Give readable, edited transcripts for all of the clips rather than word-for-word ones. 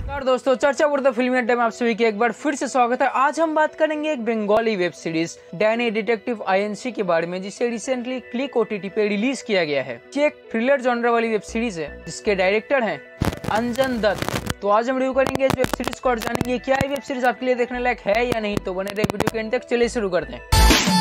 नमस्कार दोस्तों, चर्चा बोर्ड फिल्मी अड्डे में आप सभी की एक बार फिर से स्वागत है। आज हम बात करेंगे एक Bengali web series Danny detective INC के बारे में, जिसे रिसेंटली क्लिक ओटीटी पे रिलीज किया गया है। ये एक थ्रिलर जॉनर वाली वेब सीरीज है जिसके डायरेक्टर हैं अंजन दत्त। तो आज हम रिव्यू करेंगे इस वेब सीरीज को और जानेंगे क्या ये वेब सीरीज आपके लिए देखने लायक है या नहीं। तो बने रहे वीडियो के एंड तक। चलिए शुरू करते हैं।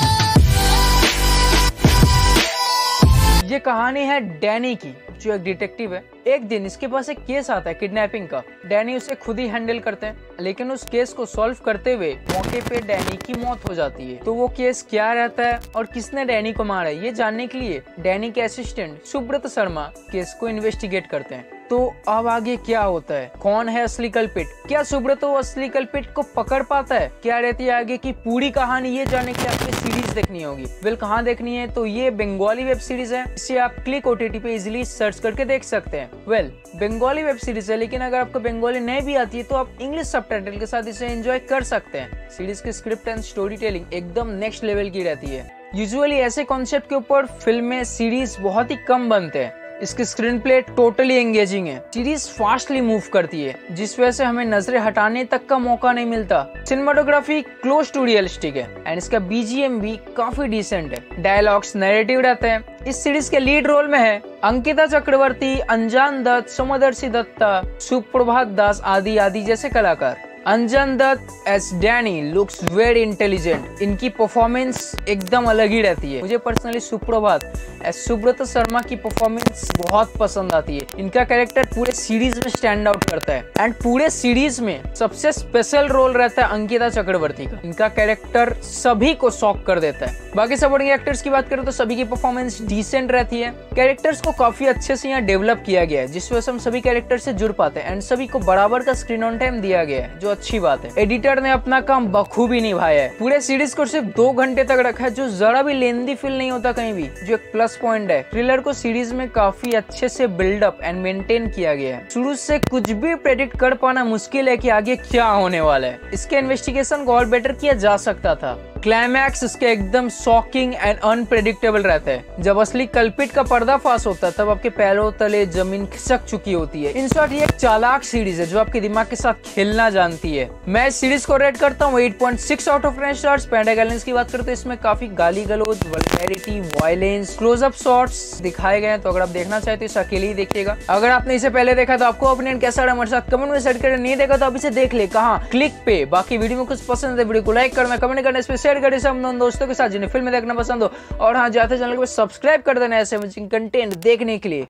ये कहानी है डैनी की, जो एक डिटेक्टिव है। एक दिन इसके पास एक केस आता है किडनैपिंग का। डैनी उसे खुद ही हैंडल करते हैं, लेकिन उस केस को सॉल्व करते हुए मौके पे डैनी की मौत हो जाती है। तो वो केस क्या रहता है और किसने डैनी को मारा है, ये जानने के लिए डैनी के असिस्टेंट सुब्रत शर्मा केस को इन्वेस्टिगेट करते हैं। तो अब आगे क्या होता है, कौन है असली कल्पिट, क्या सुब्रत असली कल्पिट को पकड़ पाता है, क्या रहती है आगे की पूरी कहानी, ये जानने के लिए आपको सीरीज देखनी होगी। वेल, कहाँ देखनी है, तो ये बंगाली वेब सीरीज है। इसे आप क्लिक ओटीटी पे इजिली सर्च करके देख सकते हैं। वेल, बंगाली वेब सीरीज है, लेकिन अगर आपको बंगाली नहीं भी आती है तो आप इंग्लिश सबटाइटल के साथ इसे एंजॉय कर सकते हैं। सीरीज की स्क्रिप्ट एंड स्टोरी टेलिंग एकदम नेक्स्ट लेवल की रहती है। यूजुअली ऐसे कॉन्सेप्ट के ऊपर फिल्में सीरीज बहुत ही कम बनते हैं। इसकी स्क्रीन प्ले टोटली एंगेजिंग है। सीरीज फास्टली मूव करती है, जिस वजह से हमें नजरें हटाने तक का मौका नहीं मिलता। सिनेमाटोग्राफी क्लोज टू रियलिस्टिक है एंड इसका बीजीएम भी काफी डिसेंट है। डायलॉग्स नैरेटिव रहते हैं। इस सीरीज के लीड रोल में है अंकिता चक्रवर्ती, अंजन दत्त, समदर्शी दत्ता, सुप्रभात दास आदि आदि जैसे कलाकार। Anjan Dutt as Danny looks very intelligent. इनकी परफॉर्मेंस एकदम अलग ही रहती है। मुझे पर्सनली सुप्रभात एज सुब्रत शर्मा की परफॉर्मेंस बहुत पसंद आती है। इनका कैरेक्टर पूरे सीरीज में स्टैंड आउट करता है एंड पूरे सीरीज में सबसे स्पेशल रोल रहता है अंकिता चक्रवर्ती का। इनका कैरेक्टर सभी को शॉक कर देता है। बाकी सपोर्टिंग एक्टर्स की बात करें तो सभी की परफॉर्मेंस डिसेंट रहती है। कैरेक्टर्स को काफी अच्छे से यहाँ डेवलप किया गया है, जिस वजह से हम सभी कैरेक्टर से जुड़ पाते हैं एंड सभी को बराबर का स्क्रीन ऑन टाइम दिया गया है, जो अच्छी बात है। एडिटर ने अपना काम बखूबी निभाया है। पूरे सीरीज को सिर्फ 2 घंटे तक रखा है, जो जरा भी लेंदी फील नहीं होता कहीं भी, जो एक प्लस पॉइंट है। थ्रिलर को सीरीज में काफी अच्छे से बिल्डअप एंड मेंटेन किया गया है। शुरू से कुछ भी प्रेडिक्ट कर पाना मुश्किल है कि आगे क्या होने वाला है। इसके इन्वेस्टिगेशन को और बेटर किया जा सकता था। क्लाइमैक्स इसके एकदम शॉकिंग एंड अनप्रेडिक्टेबल रहता है। जब असली कल्पिट का पर्दाफाश होता है तब आपके पैरों तले जमीन खिसक चुकी होती है। इन शॉर्ट, ये एक चालाक सीरीज है जो आपके दिमाग के साथ खेलना जानती है। मैं इस सीरीज को रेट करता हूँ 8.6 आउट ऑफ 10 स्टार्स। पैंटागैलेंस की बात करते तो इसमें काफी गाली गलौज, वल्गैरिटी, वायलेंस, क्लोजअप शॉट्स दिखाए गए हैं। तो अगर आप देखना चाहते तो इसे अकेले ही देखिएगा। अगर आपने इसे पहले देखा तो आपको ओपिनियन कैसा रहा हमारे साथ कमेंट में शेयर करें। नहीं देखा तो आप इसे देख ले, कहाँ, क्लिक पे। बाकी वीडियो में कुछ पसंद है वीडियो को लाइक करना, कमेंट करना, शेयर करें सब दोस्तों के साथ जिन्हें फिल्म देखना पसंद हो। और हाँ, जाते चैनल को सब्सक्राइब कर देना ऐसे कंटेंट देखने के लिए।